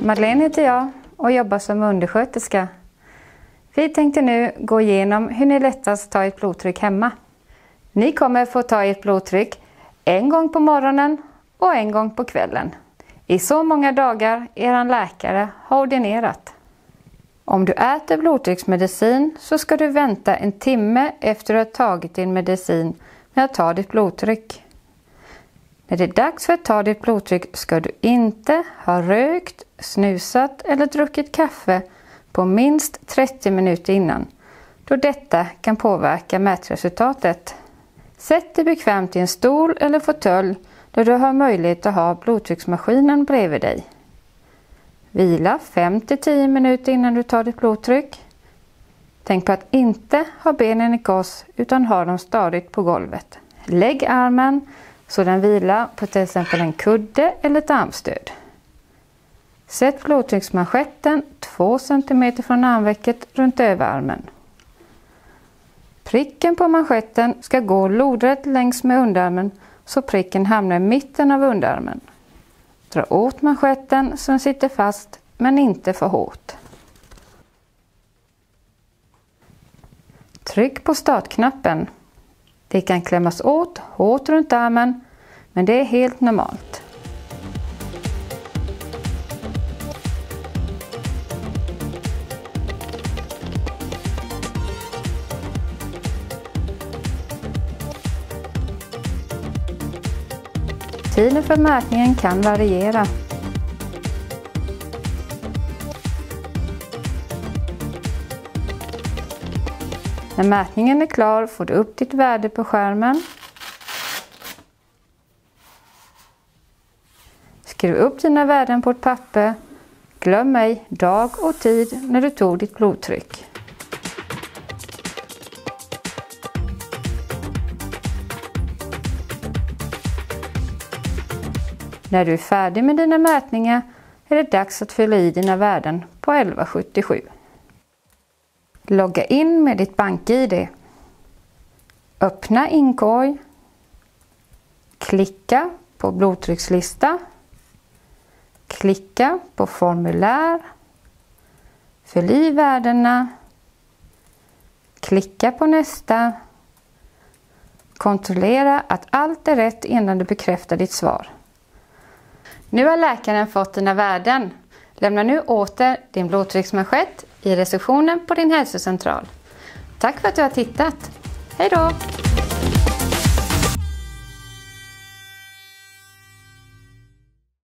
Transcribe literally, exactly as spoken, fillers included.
Madeleine heter jag och jobbar som undersköterska. Vi tänkte nu gå igenom hur ni lättast tar ert blodtryck hemma. Ni kommer få ta ert blodtryck en gång på morgonen och en gång på kvällen. I så många dagar er läkare har ordinerat. Om du äter blodtrycksmedicin så ska du vänta en timme efter att du har tagit din medicin med att ta ditt blodtryck. När det är dags för att ta ditt blodtryck ska du inte ha rökt, snusat eller druckit kaffe på minst trettio minuter innan, då detta kan påverka mätresultatet. Sätt dig bekvämt i en stol eller fåtölj där du har möjlighet att ha blodtrycksmaskinen bredvid dig. Vila fem till tio minuter innan du tar ditt blodtryck. Tänk på att inte ha benen i kors utan ha dem stadigt på golvet. Lägg armen så den vilar på till exempel en kudde eller ett armstöd. Sätt blodtrycksmanschetten två centimeter från armvecket runt överarmen. Pricken på manschetten ska gå lodrätt längs med underarmen så pricken hamnar i mitten av underarmen. Dra åt manschetten så den sitter fast men inte för hårt. Tryck på startknappen. Det kan klämmas åt hårt runt armen, men det är helt normalt. Tiden för mätningen kan variera. När mätningen är klar får du upp ditt värde på skärmen. Skriv upp dina värden på ett papper. Glöm ej dag och tid när du tog ditt blodtryck. När du är färdig med dina mätningar är det dags att fylla i dina värden på elva sjuttiosju. Logga in med ditt bank-I D. Öppna inkorg. Klicka på blodtryckslista. Klicka på formulär. Fyll i värdena. Klicka på nästa. Kontrollera att allt är rätt innan du bekräftar ditt svar. Nu har läkaren fått dina värden. Lämna nu åter din blodtrycksmanschett i receptionen på din hälsocentral. Tack för att du har tittat. Hej då!